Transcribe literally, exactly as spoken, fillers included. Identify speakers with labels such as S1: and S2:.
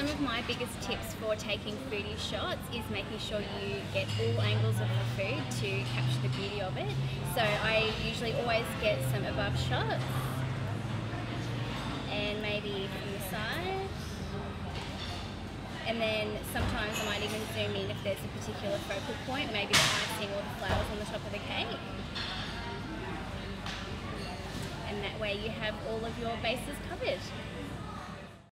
S1: some of my biggest tips for taking foodie shots is making sure you get all angles of the food to capture the beauty of it. So I usually always get some above shots and maybe from the side. And then sometimes I might even zoom in if there's a particular focal point, maybe the icing or the flowers on the top of the cake. And that way you have all of your bases covered.